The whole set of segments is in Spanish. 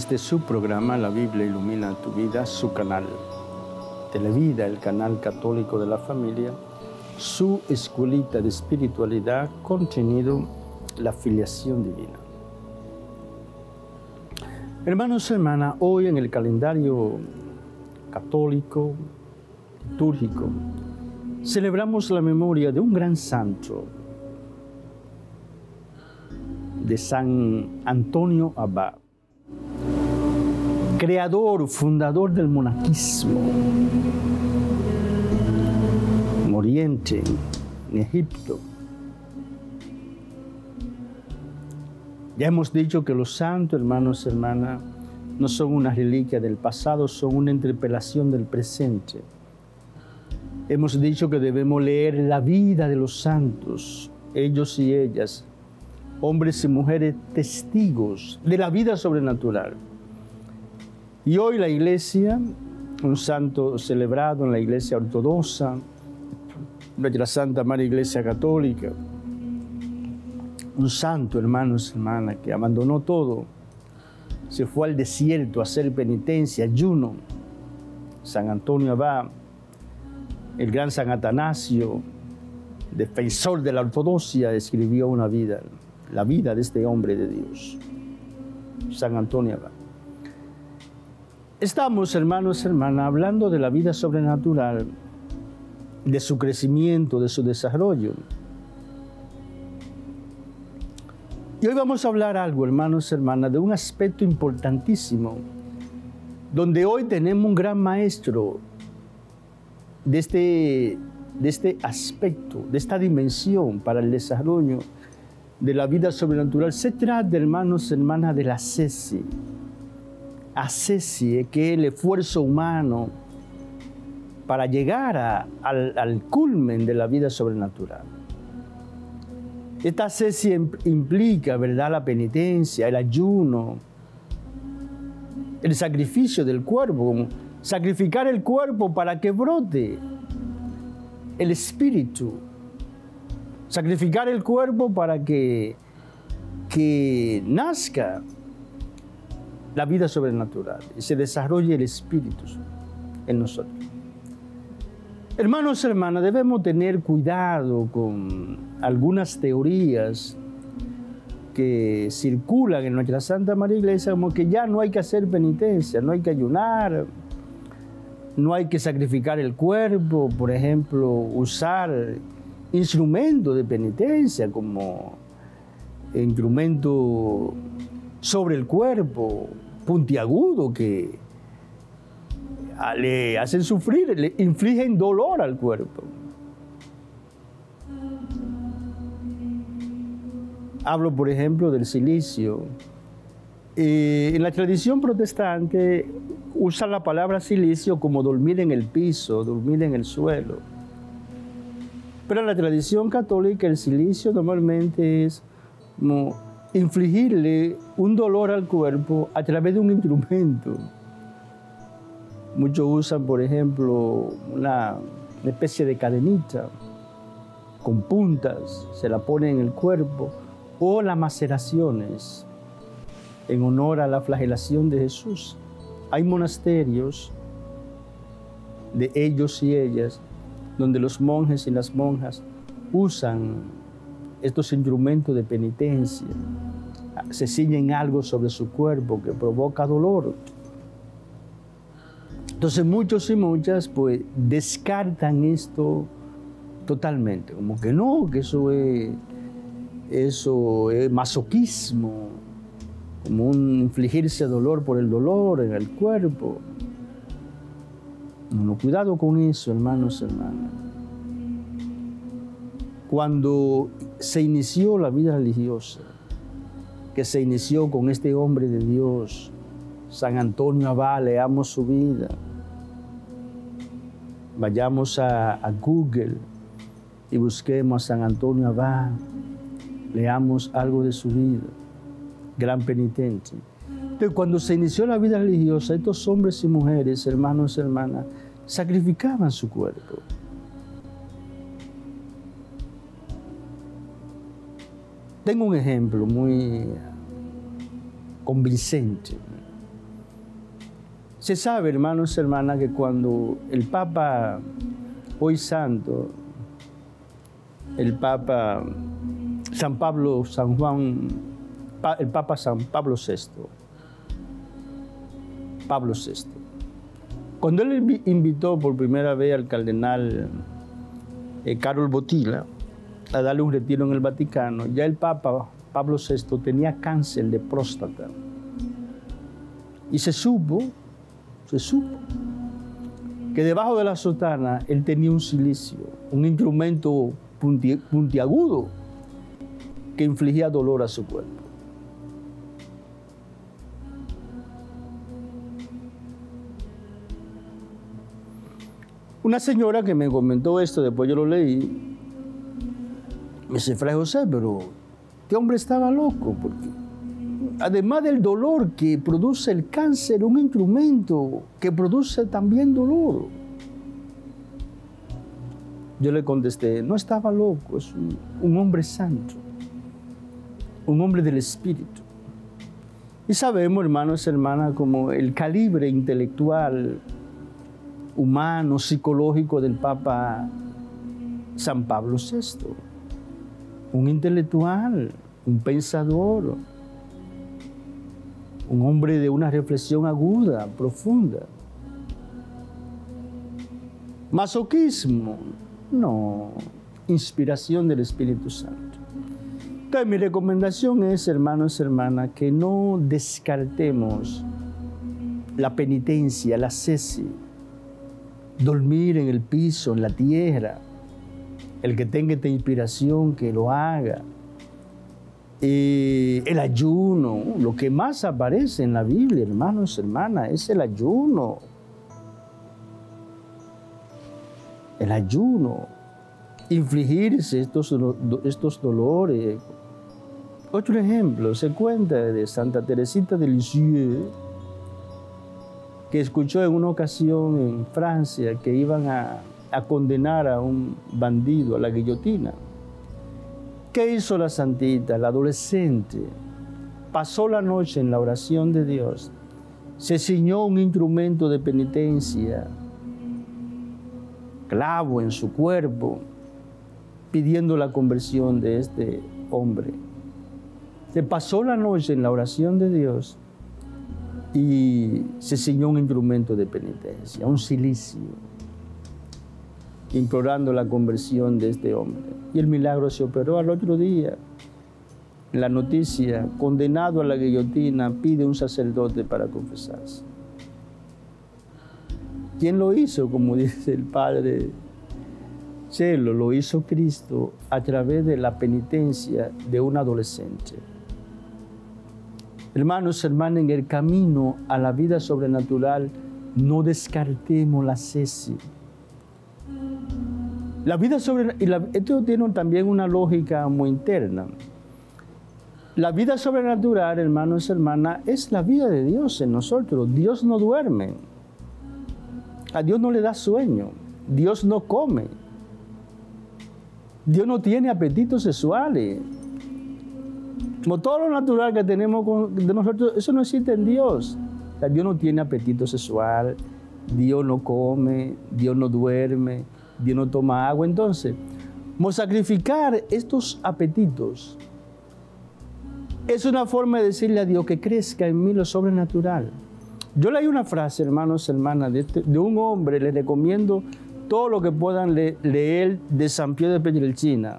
Este es su programa, La Biblia Ilumina Tu Vida, su canal Televida, el canal católico de la familia, su escuelita de espiritualidad, contenido, la filiación divina. Hermanos y hermanas, hoy en el calendario católico, litúrgico, celebramos la memoria de un gran santo, de San Antonio Abad, creador, fundador del monaquismo en Oriente, en Egipto. Ya hemos dicho que los santos, hermanos y hermanas, no son una reliquia del pasado, son una interpelación del presente. Hemos dicho que debemos leer la vida de los santos, ellos y ellas, hombres y mujeres testigos de la vida sobrenatural. Y hoy la Iglesia, un santo celebrado en la Iglesia ortodoxa, nuestra Santa Madre Iglesia Católica, un santo, hermanos y hermanas, que abandonó todo, se fue al desierto a hacer penitencia, ayuno. San Antonio Abad, el gran San Atanasio, defensor de la ortodoxia, escribió una vida, la vida de este hombre de Dios, San Antonio Abad. Estamos, hermanos y hermanas, hablando de la vida sobrenatural, de su crecimiento, de su desarrollo. Y hoy vamos a hablar algo, hermanos y hermanas, de un aspecto importantísimo, donde hoy tenemos un gran maestro de este aspecto, de esta dimensión para el desarrollo de la vida sobrenatural. Se trata, hermanos y hermanas, de la ascesis. Ascesis, que es el esfuerzo humano para llegar al culmen de la vida sobrenatural. Esta ascesis implica, ¿verdad?, la penitencia, el ayuno, el sacrificio del cuerpo, sacrificar el cuerpo para que brote el espíritu, sacrificar el cuerpo para que nazca la vida sobrenatural y se desarrolle el espíritu en nosotros. Hermanos y hermanas, debemos tener cuidado con algunas teorías que circulan en nuestra Santa María Iglesia, como que ya no hay que hacer penitencia, no hay que ayunar, no hay que sacrificar el cuerpo, por ejemplo, usar instrumentos de penitencia como instrumento sobre el cuerpo, puntiagudo, que le hacen sufrir, le infligen dolor al cuerpo. Hablo, por ejemplo, del cilicio. En la tradición protestante usan la palabra cilicio como dormir en el piso, dormir en el suelo. Pero en la tradición católica el cilicio normalmente es como infligirle un dolor al cuerpo a través de un instrumento. Muchos usan, por ejemplo, una especie de cadenita con puntas, se la ponen en el cuerpo, o las maceraciones en honor a la flagelación de Jesús. Hay monasterios de ellos y ellas donde los monjes y las monjas usan estos instrumentos de penitencia, se ciñen algo sobre su cuerpo que provoca dolor. Entonces muchos y muchas pues descartan esto totalmente, como que no, que eso es masoquismo, como un infligirse dolor por el dolor en el cuerpo. No, cuidado con eso, hermanos y hermanas. Cuando se inició la vida religiosa, que se inició con este hombre de Dios, San Antonio Abad, leamos su vida. Vayamos a Google y busquemos a San Antonio Abad, leamos algo de su vida, gran penitente. Entonces, cuando se inició la vida religiosa, estos hombres y mujeres, hermanos y hermanas, sacrificaban su cuerpo. Tengo un ejemplo muy convincente. Se sabe, hermanos y hermanas, que cuando el Papa, hoy santo, el Papa San Pablo, San Juan, el Papa San Pablo VI, cuando él invitó por primera vez al cardenal Karol Wojtyła a darle un retiro en el Vaticano, ya el Papa Pablo VI tenía cáncer de próstata. Y se supo que debajo de la sotana él tenía un cilicio, un instrumento puntiagudo que infligía dolor a su cuerpo. Una señora que me comentó esto, después yo lo leí, me dice: Fray José, pero este hombre estaba loco, porque además del dolor que produce el cáncer, un instrumento que produce también dolor. Yo le contesté: no estaba loco, es un hombre santo, un hombre del Espíritu. Y sabemos, hermanos y hermanas, como el calibre intelectual, humano, psicológico del Papa San Pablo VI. Un intelectual, un pensador, un hombre de una reflexión aguda, profunda. Masoquismo, no, inspiración del Espíritu Santo. Entonces, mi recomendación es, hermanos y hermanas, que no descartemos la penitencia, la ascesis, dormir en el piso, en la tierra. El que tenga esta inspiración, que lo haga. El ayuno, lo que más aparece en la Biblia, hermanos y hermanas, es el ayuno. El ayuno, infligirse estos dolores. Otro ejemplo, se cuenta de Santa Teresita de Lisieux, que escuchó en una ocasión en Francia que iban a condenar a un bandido a la guillotina. ¿Qué hizo la santita, la adolescente? Pasó la noche en la oración de Dios, se ciñó un instrumento de penitencia, clavo en su cuerpo, pidiendo la conversión de este hombre. Se pasó la noche en la oración de Dios y se ciñó un instrumento de penitencia, un cilicio, implorando la conversión de este hombre. Y el milagro se operó. Al otro día, en la noticia: condenado a la guillotina, pide un sacerdote para confesarse. ¿Quién lo hizo? Como dice el Padre Chelo, lo hizo Cristo a través de la penitencia de un adolescente. Hermanos, hermanas, en el camino a la vida sobrenatural, no descartemos la ascesis. La vida esto tiene también una lógica muy interna. La vida sobrenatural, hermanos y hermanas, es la vida de Dios en nosotros. Dios no duerme. A Dios no le da sueño. Dios no come. Dios no tiene apetitos sexuales. Como todo lo natural que tenemos de nosotros, eso no existe en Dios. O sea, Dios no tiene apetito sexual, Dios no come, Dios no duerme, Dios no toma agua. Entonces, sacrificar estos apetitos es una forma de decirle a Dios que crezca en mí lo sobrenatural. Yo leí una frase, hermanos y hermanas, de un hombre. Les recomiendo todo lo que puedan leer de San Pío de Pietrelcina.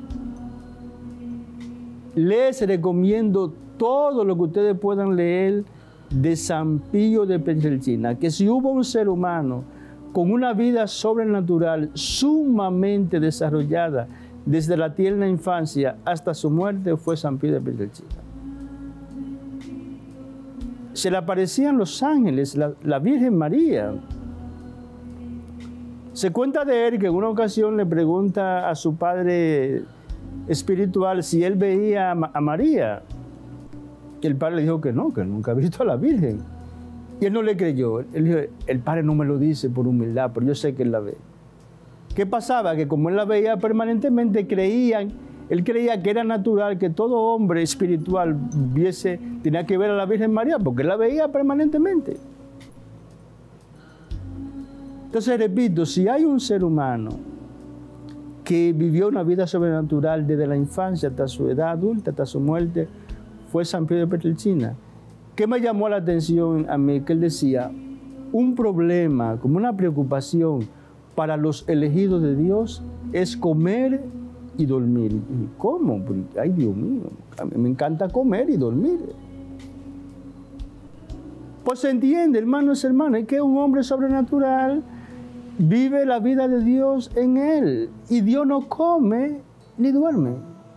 Les recomiendo todo lo que ustedes puedan leer de San Pío de Pietrelcina, que si hubo un ser humano con una vida sobrenatural sumamente desarrollada desde la tierna infancia hasta su muerte, fue San Pío de Pietrelcina. Se le aparecían los ángeles, la Virgen María. Se cuenta de él que en una ocasión le pregunta a su padre espiritual si él veía a María. Y el padre le dijo que nunca ha visto a la Virgen. Y él no le creyó. Él dijo: el padre no me lo dice por humildad, pero yo sé que él la ve. ¿Qué pasaba? Que como él la veía permanentemente, él creía que era natural que todo hombre espiritual tenía que ver a la Virgen María, porque él la veía permanentemente. Entonces, repito, si hay un ser humano que vivió una vida sobrenatural desde la infancia hasta su edad adulta, hasta su muerte, fue San Pío de Pietrelcina. ¿Qué me llamó la atención a mí? Que él decía, un problema, como una preocupación para los elegidos de Dios es comer y dormir. ¿Y cómo? Ay, Dios mío, a mí me encanta comer y dormir. Pues se entiende, hermanos y hermanas, que un hombre sobrenatural vive la vida de Dios en él. Y Dios no come ni duerme.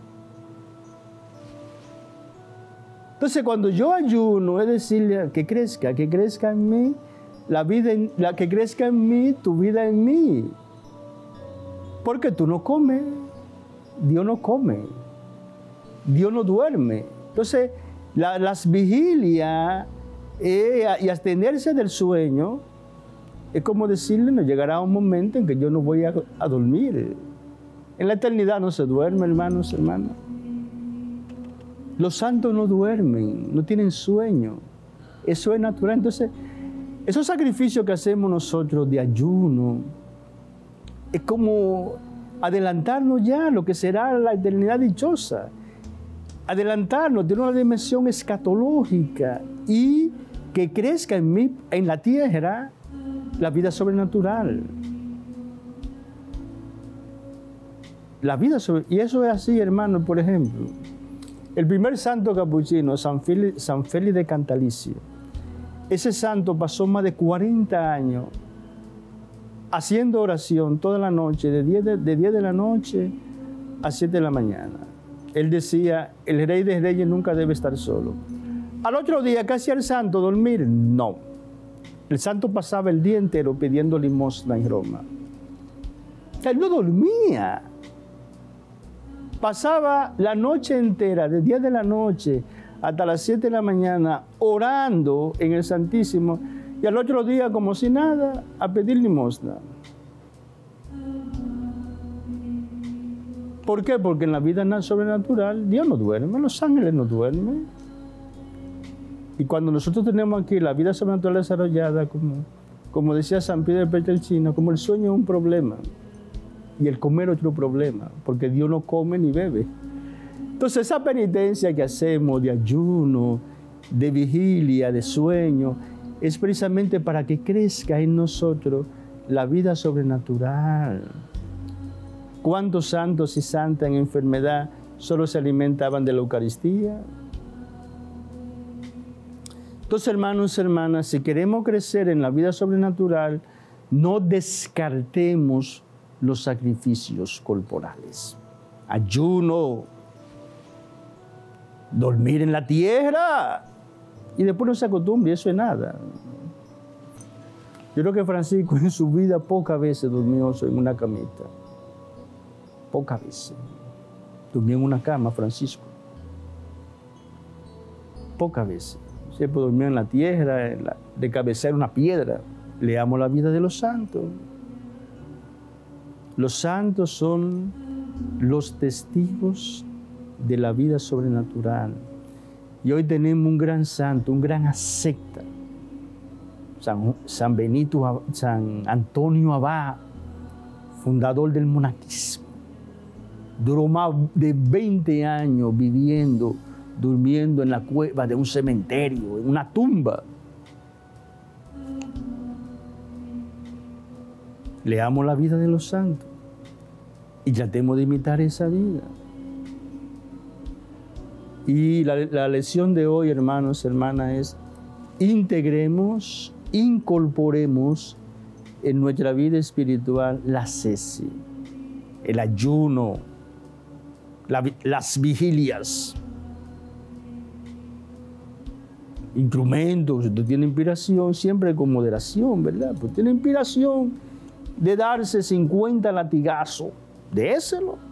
Entonces, cuando yo ayuno, es decirle que crezca en mí, que crezca en mí, tu vida en mí. Porque tú no comes, Dios no come, Dios no duerme. Entonces, las vigilias y abstenerse del sueño, es como decirle, no llegará un momento en que yo no voy a dormir. En la eternidad no se duerme, hermanos, hermanas. Los santos no duermen, no tienen sueño. Eso es natural. Entonces, esos sacrificios que hacemos nosotros de ayuno, es como adelantarnos ya a lo que será la eternidad dichosa. Adelantarnos de una dimensión escatológica y que crezca en mí, en la tierra, la vida sobrenatural. Y eso es así, hermano, por ejemplo. El primer santo capuchino, San Félix de Cantalicio, ese santo pasó más de 40 años haciendo oración toda la noche, de 10 de la noche a 7 de la mañana. Él decía, el rey de reyes nunca debe estar solo. Al otro día, ¿qué hacía el santo? ¿Dormir? No. El santo pasaba el día entero pidiendo limosna en Roma. Él no dormía. Pasaba la noche entera, de 10 de la noche hasta las 7 de la mañana, orando en el Santísimo, y al otro día, como si nada, a pedir limosna. ¿Por qué? Porque en la vida sobrenatural Dios no duerme, los ángeles no duermen. Y cuando nosotros tenemos aquí la vida sobrenatural desarrollada, como decía San Pío de Pietrelcina, como el sueño es un problema y el comer otro problema, porque Dios no come ni bebe. Entonces esa penitencia que hacemos de ayuno, de vigilia, de sueño, es precisamente para que crezca en nosotros la vida sobrenatural. ¿Cuántos santos y santas en enfermedad solo se alimentaban de la Eucaristía? Entonces, hermanos y hermanas, si queremos crecer en la vida sobrenatural, no descartemos los sacrificios corporales. Ayuno, dormir en la tierra, y después no se acostumbre, eso es nada. Yo creo que Francisco en su vida pocas veces durmió en una camita. Pocas veces. Durmió en una cama, Francisco. Pocas veces. Siempre durmió en la tierra, de cabecera una piedra. Leamos la vida de los santos. Los santos son los testigos de la vida sobrenatural. Y hoy tenemos un gran santo, un gran asceta, San Antonio Abad, fundador del monaquismo. Duró más de 20 años durmiendo en la cueva de un cementerio, en una tumba. Leamos la vida de los santos y tratemos de imitar esa vida. Y la lección de hoy, hermanos, hermanas, es integremos, incorporemos en nuestra vida espiritual la ascesis, el ayuno, las vigilias. Instrumentos, si usted tiene inspiración, siempre con moderación, ¿verdad? Pues tiene inspiración de darse 50 latigazos, déselo.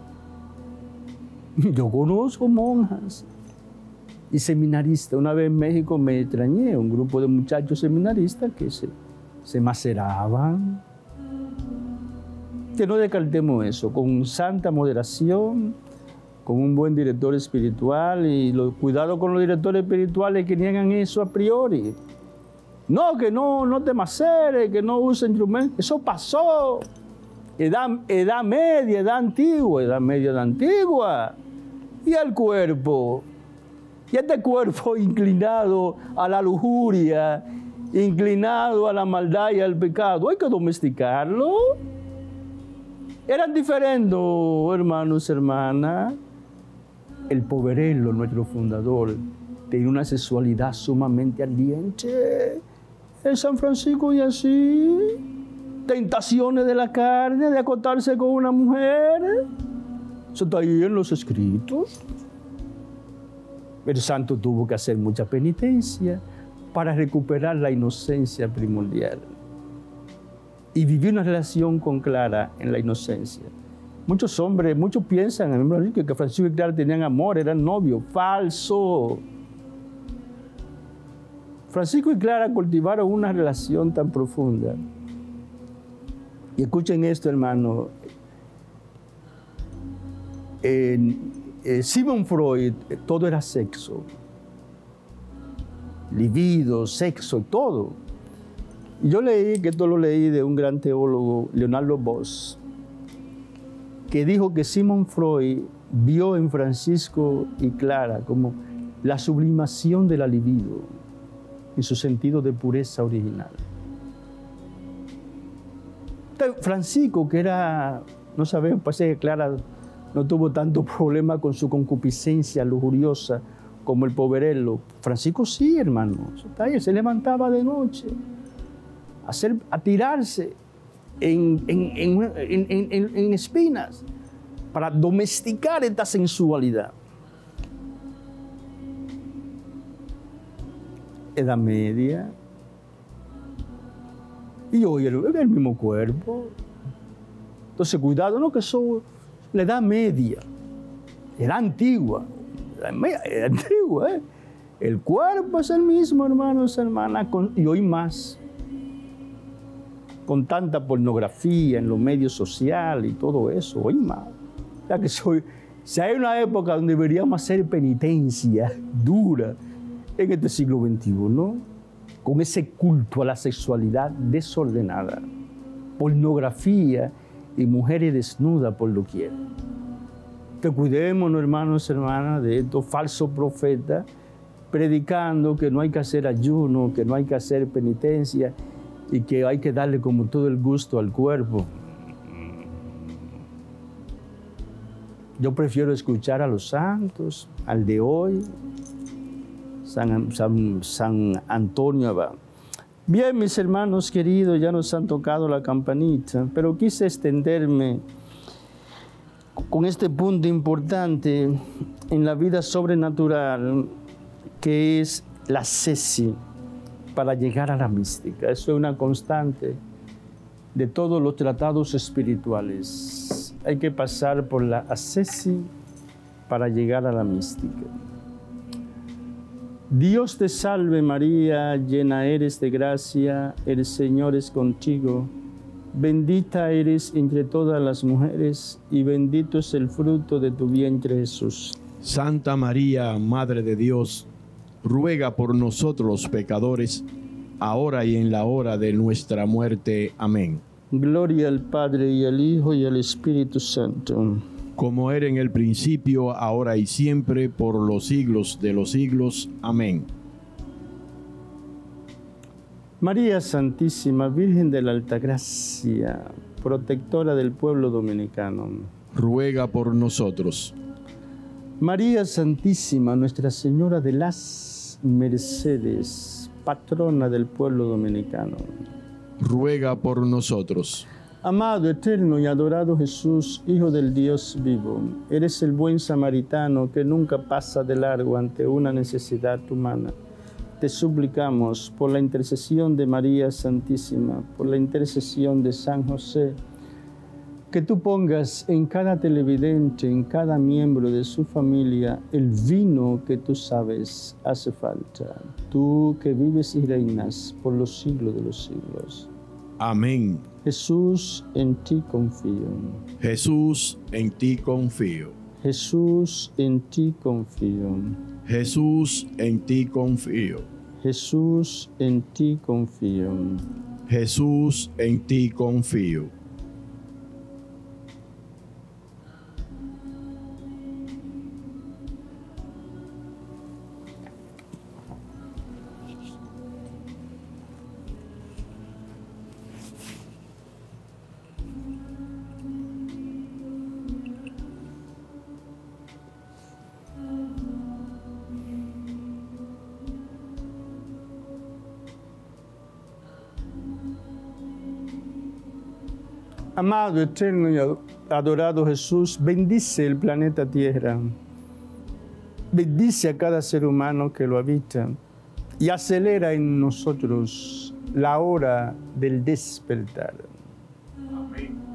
Yo conozco monjas y seminaristas. Una vez en México me extrañé, un grupo de muchachos seminaristas que se maceraban. Que no descartemos eso, con santa moderación, con un buen director espiritual, y cuidado con los directores espirituales que niegan eso a priori. No, que no te maceres, que no uses instrumentos. Eso pasó. Edad media, edad antigua, edad media, edad antigua. Y el cuerpo. Y este cuerpo inclinado a la lujuria, inclinado a la maldad y al pecado, hay que domesticarlo. Eran diferentes, hermanos, hermanas. El Poverello, nuestro fundador, tenía una sexualidad sumamente ardiente. En San Francisco y así, tentaciones de la carne, de acostarse con una mujer. Eso está ahí en los escritos. El santo tuvo que hacer mucha penitencia para recuperar la inocencia primordial y vivir una relación con Clara en la inocencia. Muchos hombres, muchos piensan que Francisco y Clara tenían amor, eran novios. Falso. Francisco y Clara cultivaron una relación tan profunda. Y escuchen esto, hermano. Sigmund Freud, todo era sexo. Libido, sexo, todo. Y yo leí, que esto lo leí de un gran teólogo, Leonardo Bosch, que dijo que Sigmund Freud vio en Francisco y Clara como la sublimación de la libido en su sentido de pureza original. Entonces, Francisco, que era, no sabemos, parece que Clara no tuvo tanto problema con su concupiscencia lujuriosa como el Poverello. Francisco sí, hermano. Él se levantaba de noche a tirarse en espinas para domesticar esta sensualidad. Edad media. Y hoy el mismo cuerpo. Entonces, cuidado, no, que eso, la edad media, era antigua. Era antigua, ¿eh? El cuerpo es el mismo, hermanos, hermanas, y hoy más. Con tanta pornografía en los medios sociales y todo eso, hoy más. O sea que si hay una época donde deberíamos hacer penitencia dura, en este siglo XXI, ¿no? Con ese culto a la sexualidad desordenada, pornografía y mujeres desnudas por doquier. Que cuidémonos, hermanos, hermanas, de estos falsos profetas predicando que no hay que hacer ayuno, que no hay que hacer penitencia y que hay que darle como todo el gusto al cuerpo. Yo prefiero escuchar a los santos, al de hoy, San Antonio. Bien, mis hermanos queridos, ya nos han tocado la campanita, pero quise extenderme con este punto importante en la vida sobrenatural, que es la ascesis para llegar a la mística. Eso es una constante de todos los tratados espirituales. Hay que pasar por la ascesis para llegar a la mística. Dios te salve María, llena eres de gracia, el Señor es contigo. Bendita eres entre todas las mujeres y bendito es el fruto de tu vientre Jesús. Santa María, Madre de Dios, ruega por nosotros los pecadores, ahora y en la hora de nuestra muerte. Amén. Gloria al Padre y al Hijo y al Espíritu Santo. Como era en el principio, ahora y siempre, por los siglos de los siglos. Amén. María Santísima, Virgen de la Altagracia, protectora del pueblo dominicano, ruega por nosotros. María Santísima, Nuestra Señora de las Mercedes, patrona del pueblo dominicano, ruega por nosotros. Amado, eterno y adorado Jesús, Hijo del Dios vivo, eres el buen samaritano que nunca pasa de largo ante una necesidad humana. Te suplicamos por la intercesión de María Santísima, por la intercesión de San José, que tú pongas en cada televidente, en cada miembro de su familia, el vino que tú sabes hace falta. Tú que vives y reinas por los siglos de los siglos. Amén. Jesús, en ti confío. Jesús, en ti confío. Jesús, en ti confío. Jesús, en ti confío. Jesús, en ti confío. Jesús, en ti confío. Amado, eterno y adorado Jesús, bendice el planeta Tierra. Bendice a cada ser humano que lo habita y acelera en nosotros la hora del despertar. Amén.